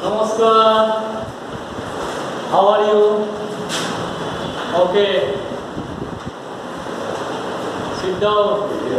Namaskar. How are you? Okay. Sit down.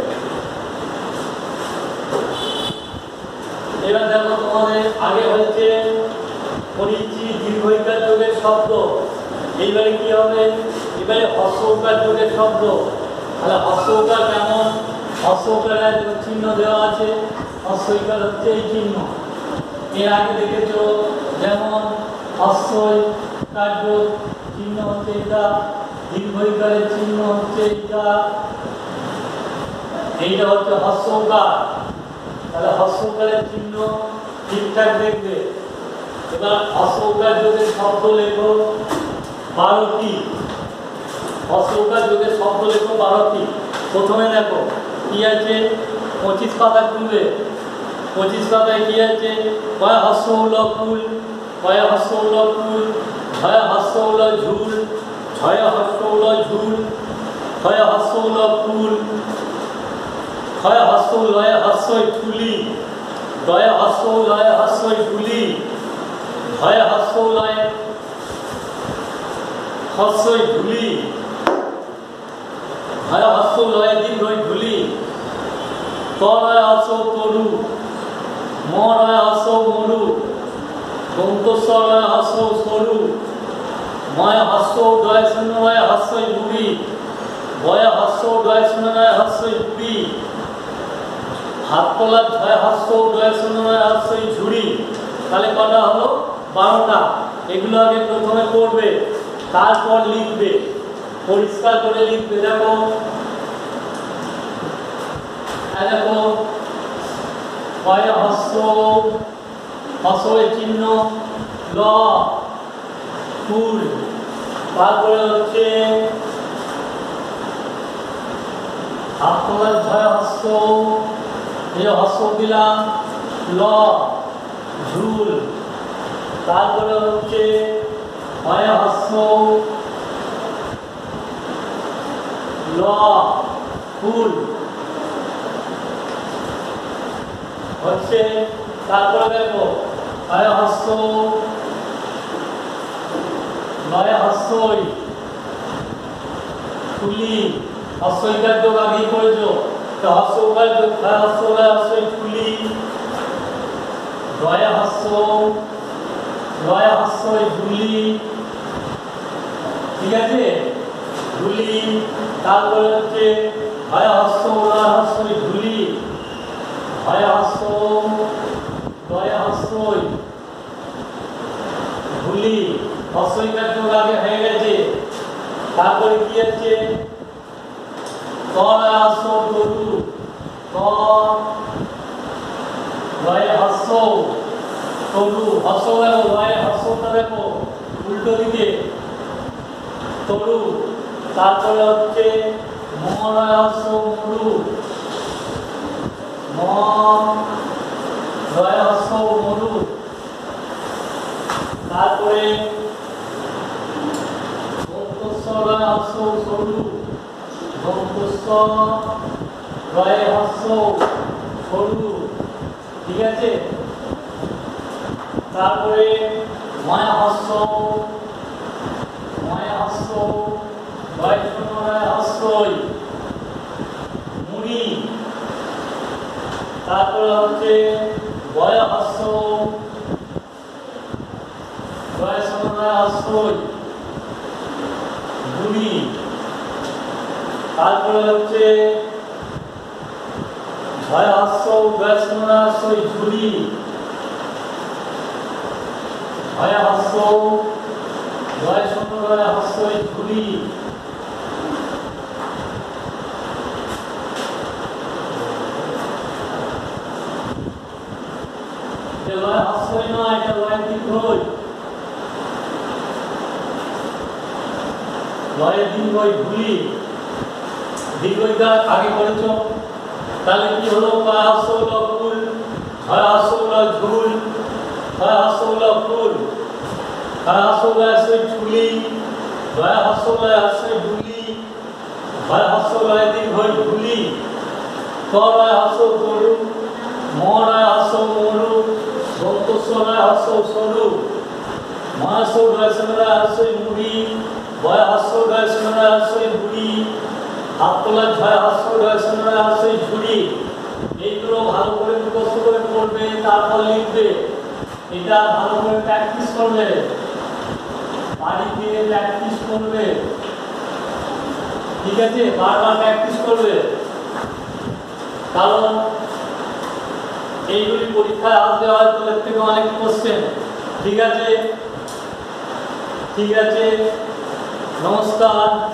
এবার দেখো তোমাদের আগে হচ্ছে পরিচি দীর্ঘইকার যোগের শব্দ। এইবারে কি হবে? এবারে হস্যকার যোগের শব্দ। তাহলে হস্যকার কেমন? হস্যকারের চিহ্ন দেওয়া আছে, হস্যইকার হচ্ছে এই চিহ্ন। এর আগে দেখেছো যেমন হস্যই কার্য চিহ্ন হচ্ছে এটা, দীর্ঘইকারের চিহ্ন হচ্ছে এটা, এইটা হচ্ছে হস্যকার। তাহলে হস্যকারের চিহ্ন ঠিকঠাক দেখবে। এবার হস্যকার যোগের শব্দ লেখো 12টি। হস্যকার যোগের শব্দ লেখো 12টি। প্রথমে দেখো কি আছে, 25 পাতা খুলবে। 25 পাতায় কি আছে? কয় হস্য উল কুল, কয় হস্য উল কুল, ছয় হস্য উল ঝুল, ছয় হস্য উল ঝুল, ছয় হস্য উল কুল, ছয় হস্য লয় হস্যই ঠুলি, দয় হস্য লয় হস্যই ঠুলি, ছয় হস্য লয় হস্যই ঝুলি, ছয় হস্য লয় দীর্ঘই ঝুলি, তলয় হস্য তরু, মরয় হস্য মরু, দন্তস্বরয় হস্য সরু, ময় হস্য দয় শূন্যয় হস্যই বুড়ি, বয় হস্য দয় শূন্যয় হস্যই বুড়ি, হাত তোলার ছয় হস্য দয় শূন্যয় হস্যই ঝুড়ি। তাহলে কটা হলো? 12টা। এগুলো আগে প্রথমে পড়বে, তারপর লিখবে, পরিষ্কার করে লিখবে। দেখো দেখো কয় হস্য, হস্যের চিহ্ন ল ফুল, তারপরে হচ্ছে হাত তোলার ছয় হস্য, এই হস্য দিলাম ল ঝুল, তারপরে হচ্ছে হয় হস্য ল ফুল হচ্ছে, তারপরে দেখো হয় হস্য লয় হস্যই ফুলি, হস্যইকার যোগ আগেই করেছো, তো হস্যকার যোগ হয় হস্য লয় হস্যই ফুলি, দয় হস্য লয় হস্যই ঝুলি, ঠিক আছে ঝুলি, তারপরে হচ্ছে হয় হস্য লয় হস্যই ঝুলি, হয় হস্য লয় হস্যই ঝুলি, হস্যইকার যোগ আগে হয়ে গেছে। তারপরে কি আছে? তলয় হস্য তরু, ত লয় হস্য তরু, হস্য দেখো লয় হস্যটা দেখো উল্টো দিকে তরু, তারপরে হচ্ছে মলয় হস্য মরু, ম লয় হস্য মরু, তারপরে দন্তস্ব লয় হস্য সরু, দন্তস্ব লয় হস্য সরু, ঠিক আছে। তারপরে ময় হস্য লয় শূন্যয় হস্যই মুড়ি, তারপরে হচ্ছে বয় হস্য লয় শূন্যয় হস্যই বুড়ি, তারপরে হচ্ছে ছয় হস্য লয় শূন্যয় হস্যই ঝুড়ি, ছয় হস্য লয় শূন্যয় হস্যই ঝুড়ি, লয় হস্যই নয়, এটা লয় দীর্ঘই, লয় দীর্ঘই ঝুলি, দীর্ঘইকার আগে করেছো। তাহলে কি হলো? কয় হস্য উল কুল, ছয় হস্য উল ঝুল, ছয় হস্য উল ফুল, ছয় হস্য লয় হস্যই ঝুলি, ছয় হস্য লয় হস্যই ঝুলি, ছয় হস্য লয় দীর্ঘই ঝুলি, ত লয় হস্য তরু, ম লয় হস্য মরু, ম দন্তস্বরায় হস্য সরু, মহাসৌরায় সমরায় হস্যই মুড়ি, বয় হস্যরায় সমরায় হস্যই বুড়ি, হাত তোলার ঝয় হস্যরায় সমরায় হস্যই ঝুড়ি। এইগুলো ভালো করে মুখস্থ করে পড়বে, তারপর লিখবে। এটা ভালো করে প্র্যাকটিস করবে, বাড়িতে প্র্যাকটিস করবে, ঠিক আছে? বারবার প্র্যাকটিস করবে, কারণ এইগুলি পরীক্ষায় আসবে হয়তো এর থেকে অনেক কোশ্চেন। ঠিক আছে, ঠিক আছে, নমস্কার।